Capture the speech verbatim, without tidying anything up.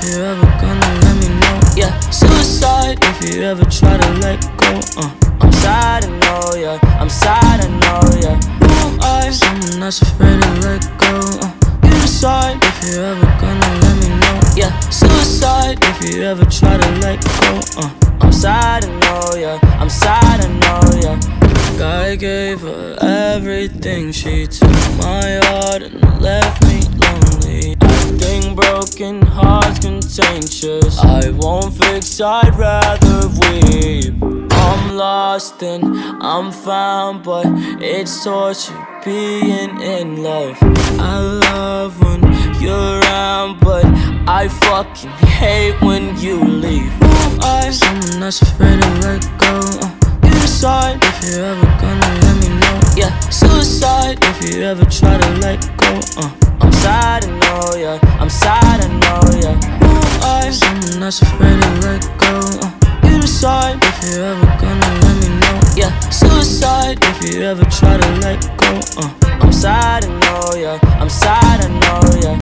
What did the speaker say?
you ever gonna let me know. Yeah, suicide if you ever try to let go. uh. I'm sad, I know, yeah, I'm sad, I know, yeah. Who am I? Someone that's afraid to let go. uh. You decide if you ever gonna let me know. Yeah, suicide if you ever try to let go. uh. I'm sad, I know, yeah, I'm sad, I know, yeah. I gave her everything, she took my heart and left me lonely. I think broken hearts contagious, I won't fix, I'd rather weep. I'm lost and I'm found, but it's torture being in love. I love when you're around, but I fucking hate when you leave. Who am I? Someone that's afraid to let go. uh. You decide if you ever gonna let me know. Yeah, suicide if you ever try to let go. uh. I'm sad, I know, yeah, I'm sad, I know, yeah. Who am I? Someone that's afraid to let go. uh. You decide if you ever gonna let me know. Yeah, suicide if you ever try to let go. uh. I'm sad, I know, yeah, I'm sad, I know, yeah.